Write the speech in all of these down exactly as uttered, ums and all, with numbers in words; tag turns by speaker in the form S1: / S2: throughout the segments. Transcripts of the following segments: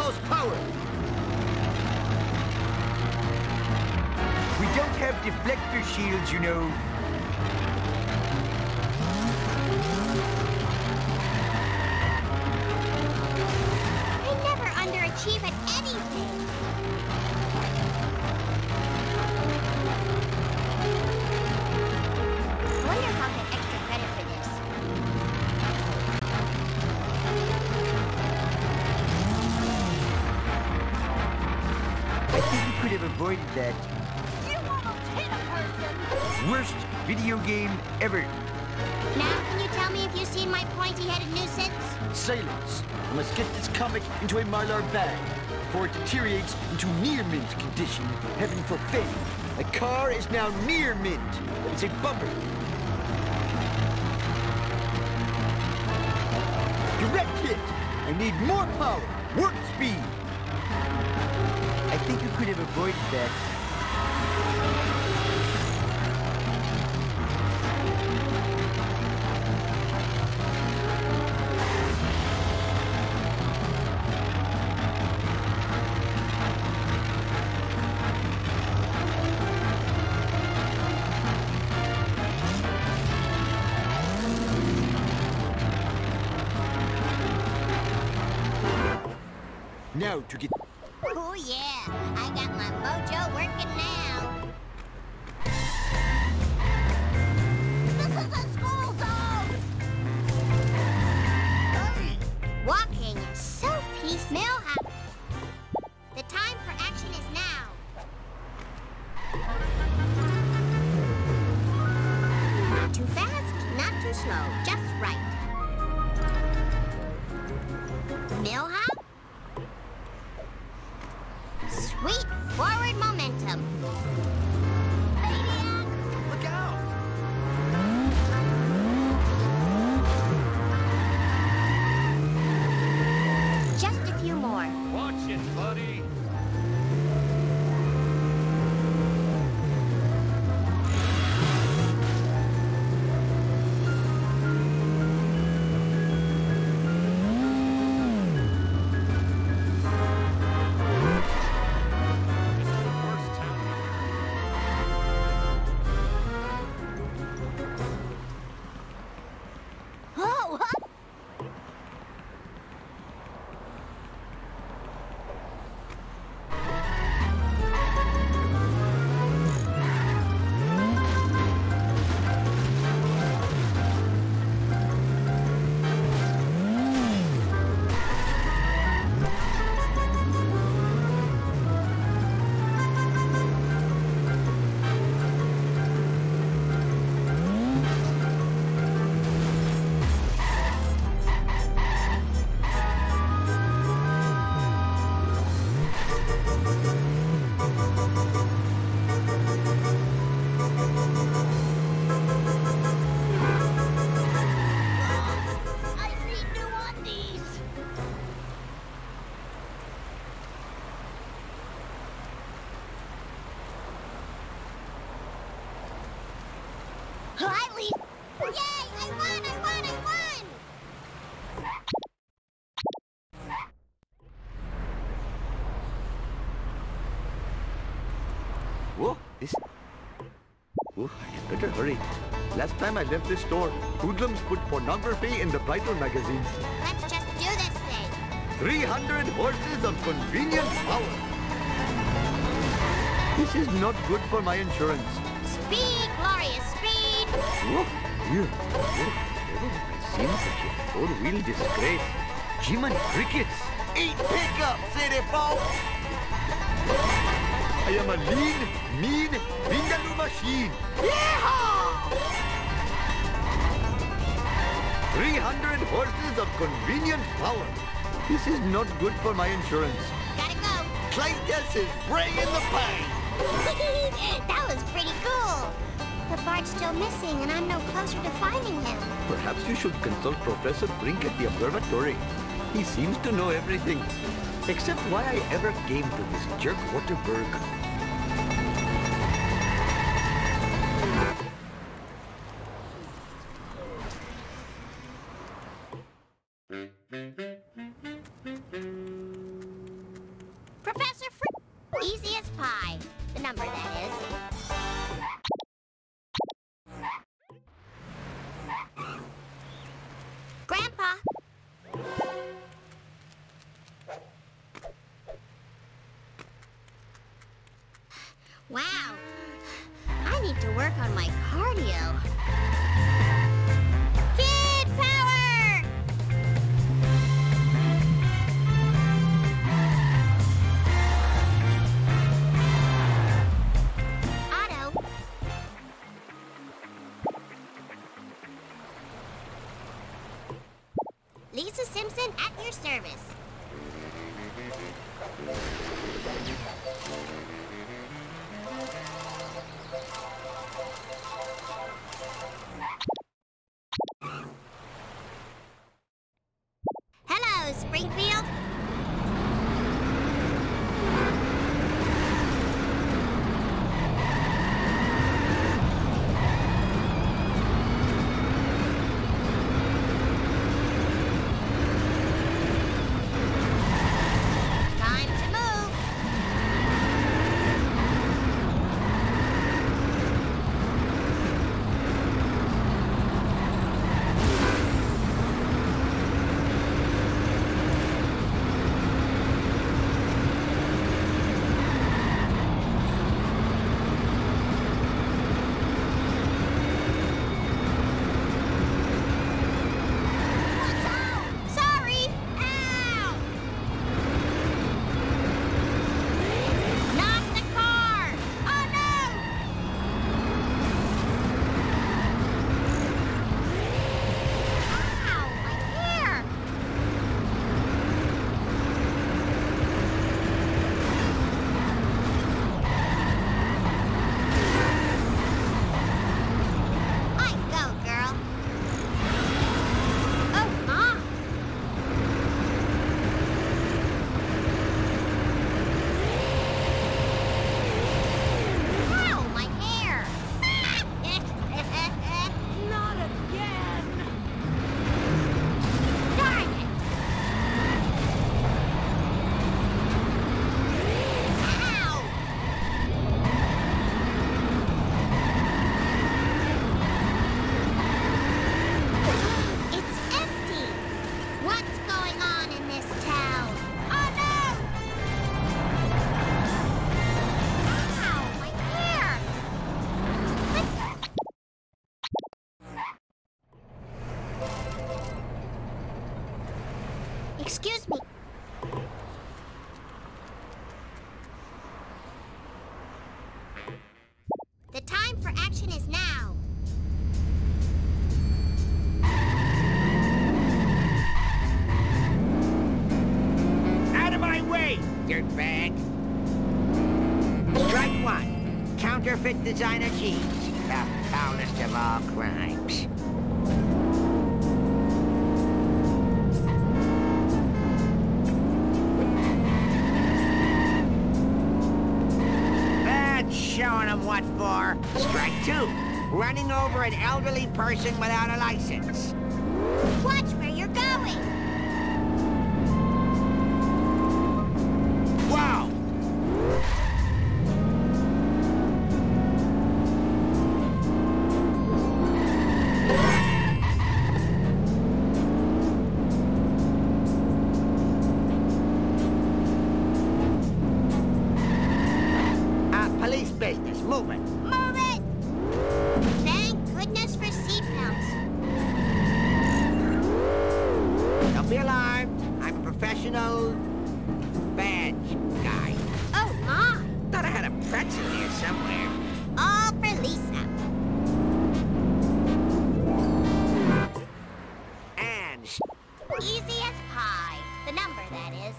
S1: utmost power! We don't have deflector shields, you know.
S2: I never underachieve at anything. I wonder if I'll get extra credit for this.
S1: I think you could have avoided that.
S2: You almost hit a person!
S1: Worst video game ever.
S2: Now, can you tell me if you've seen my pointy-headed nuisance?
S1: Silence. I must get this comic into a Mylar bag before it deteriorates into near mint condition. Heaven forbid. My car is now near mint. It's a bumper. Direct hit. I need more power. Warp speed. I think you could have avoided that. Now to get...
S2: Oh, yeah. I got my mojo working now. This is a school zone!
S1: Hey!
S2: Walking is so peaceful. Millhouse. The time for action is now. Not too fast, not too slow. Just right. Millhouse? Sweet forward momentum. Maniac!
S1: Look out!
S2: Just a few more.
S3: Watch it, buddy.
S2: Oh, huh? I need new undies. Hi, Lisa. Yay! I won! I won! I won!
S1: Whoa, this... Oh, I better hurry. Last time I left this store, hoodlums put pornography in the Bible magazines.
S2: Let's just do this thing.
S1: three hundred horses of convenient power. This is not good for my insurance.
S2: Speed, glorious speed.
S1: Whoa, here. Whoa, never have I seen such a four-wheel disgrace. Jiminy crickets. Eight pickups, city folks. I am a lean, mean, Vindaloo machine. Yeehaw! three hundred horses of convenient power. This is not good for my insurance.
S2: Gotta go.
S1: Clytus is bringing the pain.
S2: That was pretty cool. But Bart's still missing, and I'm no closer to finding him.
S1: Perhaps you should consult Professor Brink at the observatory. He seems to know everything. Except why I ever came to this jerk Waterberg.
S2: Professor Fr- Easy as pie. The number, that is. Grandpa. Wow. I need to work on my cardio. Kid power! Otto. Lisa Simpson at your service. Hello, Springfield. Time to move. Sorry! Ow! Not the car! Oh no! Ow! My hair! I go, girl. Oh, Mom! Ow, my hair! Not again! Darn it! Ow! It's empty! What's going on in this town? Oh no! Ow, my hair! Excuse me. The time for action is now.
S3: Out of my way, dirtbag! Strike one. Counterfeit designer cheese. The foulest of all crimes. That's showing them what for. Strike two. Running over an elderly person without a license.
S2: Watch where you're going.
S3: Wow! Uh, police business. Move it.
S2: Move it! Thank goodness for seatbelts.
S3: Don't be alarmed. I'm a professional badge guy.
S2: Oh, my.
S3: Thought I had a pretzel here somewhere.
S2: All for Lisa.
S3: And s-
S2: Easy as pie. The number, that is.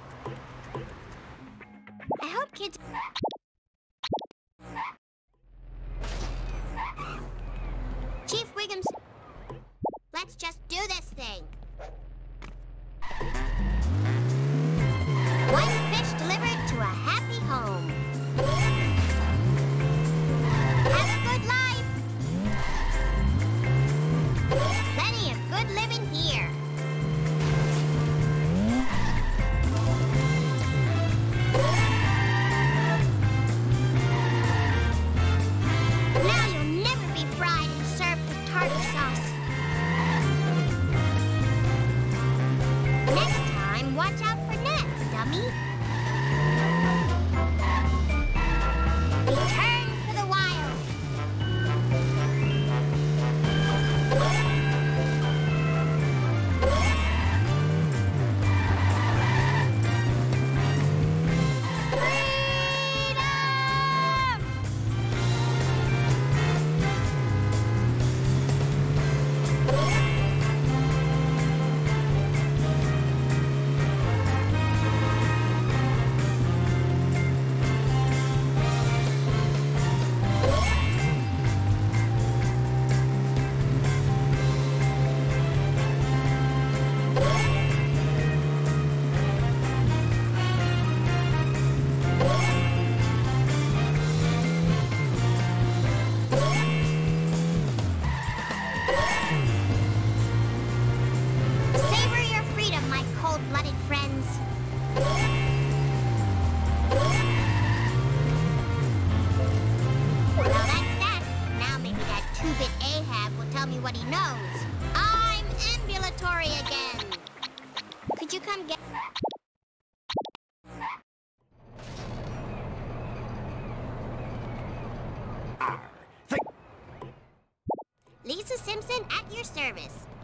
S2: I hope kids... Chief Wiggums, let's just do this thing. One fish delivered to a happy home. Have a good life. Plenty of good living here. Simpson at your service.